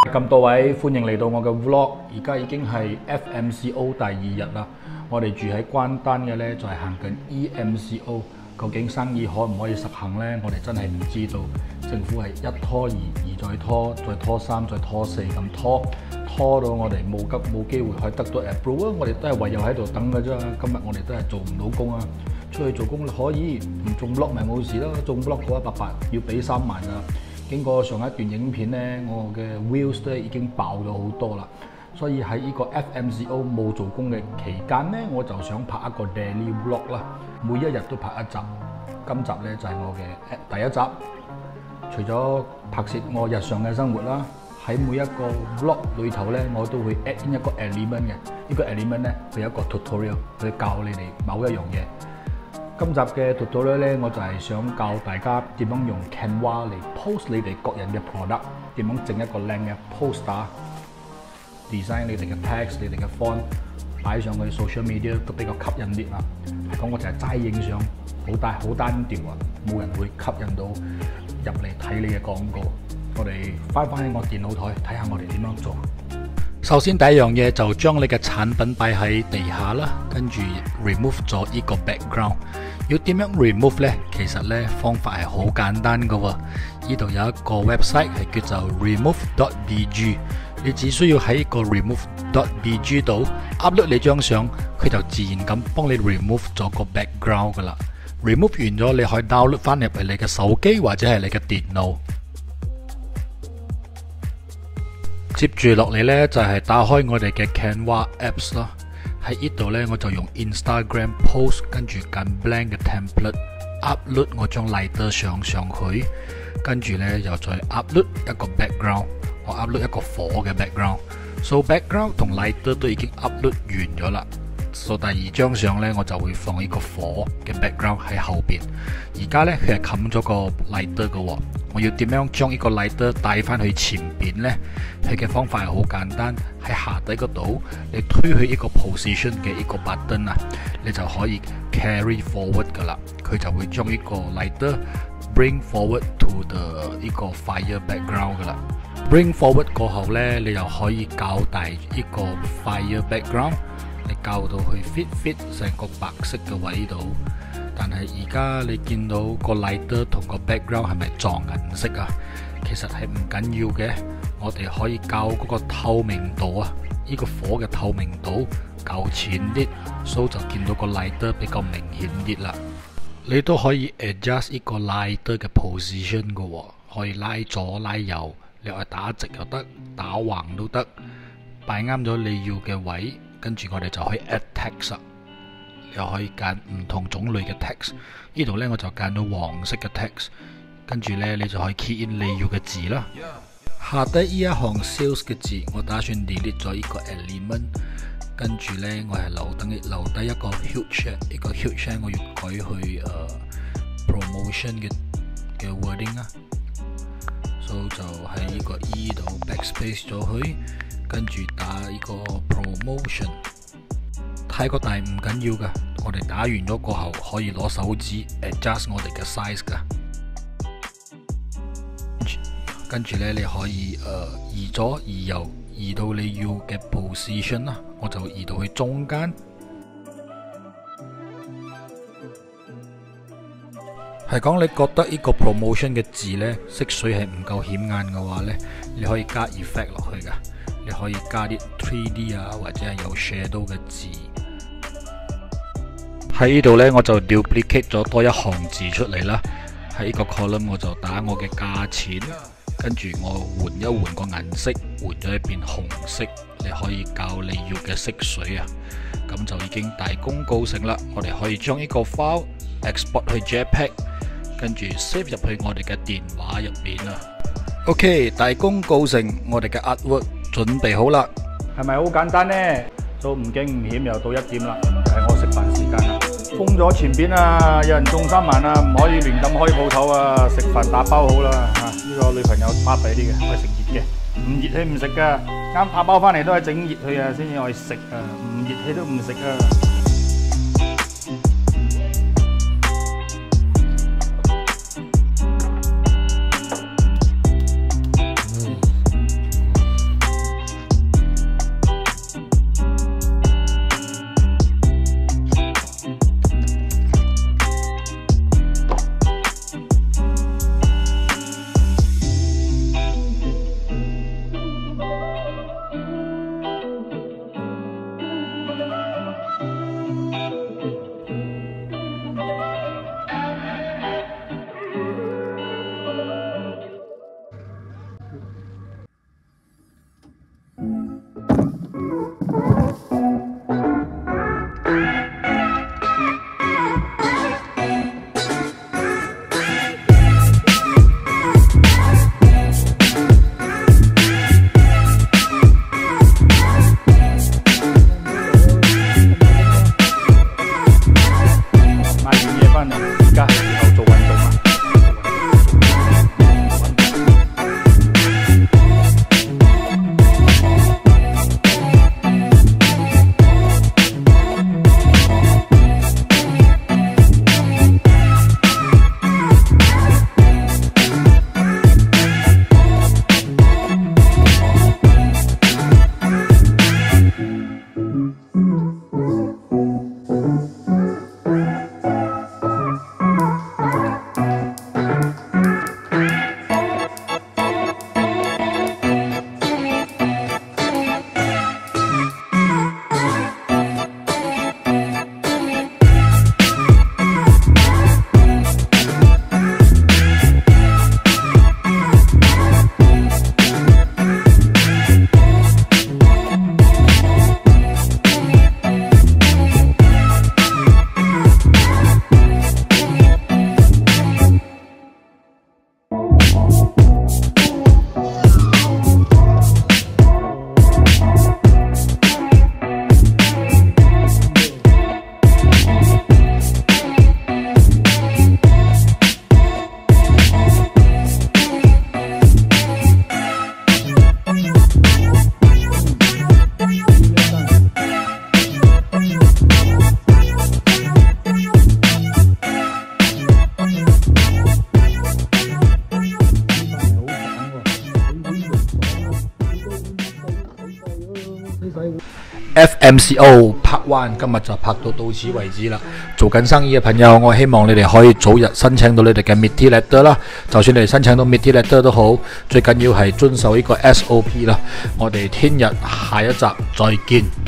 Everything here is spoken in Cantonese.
咁多位歡迎嚟到我嘅 vlog， 而家已經係 FMCO 第2日啦。我哋住喺關丹嘅呢，就係行緊 EMCO， 究竟生意可唔可以實行呢？我哋真係唔知道。政府係一拖二，再拖，再拖3，再拖4咁拖到我哋冇機會可以得到 approve 啊！我哋都係唯有喺度等嘅啫。今日我哋都係做唔到工啊！出去做工可以唔中 block 咪冇事咯，中 block 嘅話白要俾3萬啊！經過上一段影片呢，我嘅 views 都已經爆咗好多啦。所以喺呢個 FMCO 冇做工嘅期間呢，我就想拍一個 daily vlog 啦，每一日都拍一集。今集呢就係我嘅第一集。除咗拍攝我日常嘅生活啦，喺每一個 vlog 裏頭呢，我都會 add in 一個 element 嘅。呢個 element 呢，佢有一個 tutorial， 佢教你哋某一樣嘢。今集嘅 tutorial 呢，我就係想教大家點樣用 Canva 嚟 post 你哋個人嘅 product， 點樣整一個靚嘅 poster，design 你哋嘅 text， 你哋嘅 font， 擺上去 social media 都比較吸引啲啦。係講我就係齋影相，好單調啊，冇人會吸引到入嚟睇你嘅廣告。我哋翻喺我電腦台睇下我哋點樣做。首先第一樣嘢就將你嘅產品擺喺地下啦，跟住 remove 咗呢個 background。要點樣 remove 呢？其實呢方法係好簡單㗎喎。呢度有一個 website 係叫做 remove.bg， 你只需要喺個 remove.bg 度 upload 你張相，佢就自然咁幫你 remove 咗個 background 㗎啦。remove 完咗，你可以 download 翻入嚟你嘅手機或者係你嘅電腦。接住落嚟呢，就係打開我哋嘅 Canva Apps 啦。喺呢度呢，我就用 Instagram post， 跟住揀 blank 嘅 template upload 我張 lighter 上去，跟住呢又再 upload 一個 background， 我 upload 一個火嘅 background。So background 同 lighter 都已經 upload 完咗啦。So 第2張相呢，我就會放呢個火嘅 background 喺後邊。而家呢，佢係冚咗個 lighter 嘅喎。我要點樣將呢個 lighter 帶翻去前邊呢？佢嘅方法係好簡單，喺下底嗰度你推去呢個 position 嘅呢個 button 啊，你就可以 carry forward 噶啦。佢就會將呢個 lighter bring forward to the 呢個 fire background 噶啦。bring forward 過後呢，你又可以較大呢個 fire background。你校到去 fit 成個白色嘅位度，但係而家你見到個 lighter 同個 background 係咪撞銀色啊？其實係唔緊要嘅，我哋可以校嗰個透明度啊，呢個火嘅透明度較淺啲，所以就見到個 lighter 比較明顯啲啦。你都可以 adjust 呢個 lighter 嘅 position 嘅喎，可以拉左拉右，你可以打直又得，打橫都得，擺啱咗你要嘅位。跟住我哋就可以 add text 啦，又可以揀唔同種類嘅 text。呢度呢，我就揀到黃色嘅 text， 跟住呢，你就可以 key in 你要嘅字啦。下底呢一行 sales 嘅字，我打算 delete 咗呢個 element， 跟住呢，我係留低一個 huge， 呢個 huge 我要改去promotion 嘅 wording 啊。所以就喺呢個 E 度 backspace 咗去。跟住打呢個 promotion， 太過大唔緊要噶，我哋打完咗過後可以攞手指 adjust 我哋嘅 size 噶。跟住呢，你可以移左移右，移到你要嘅 position 啦，我就移到去中間。係講你覺得呢個 promotion 嘅字呢，色水係唔夠顯眼嘅話呢，你可以加 effect 落去噶。你可以加啲 3D 啊，或者係有 shadow 嘅字。喺呢度呢，我就 duplicate 咗多一行字出嚟啦。喺呢個 column 我就打我嘅價錢，跟住我換一換個顏色，換咗一變紅色。你可以校你要嘅色水啊，咁就已經大功告成啦。我哋可以將呢個 file export 去 JPEG， 跟住 save 入去我哋嘅電話入邊啦。OK， 大功告成，我哋嘅 artwork準備好啦，係咪好簡單呢？都唔驚唔險，又到1點啦，係我食飯時間啦。封咗前邊啊，有人中3萬啊，唔可以亂咁開鋪頭啊，食飯打包好啦嚇。呢個女朋友巴閉啲嘅，可以食熱嘅，唔熱氣唔食噶。啱打包翻嚟都係整熱佢啊，先至可以食啊，唔熱氣都唔食啊。 FMCO Part 1今日就拍到此為止啦。做緊生意嘅朋友，我希望你哋可以早日申請到你哋嘅 Meeting Letter 啦。就算你哋申請到 Meeting Letter 都好，最緊要係遵守呢個 SOP 啦。我哋聽日下一集再見。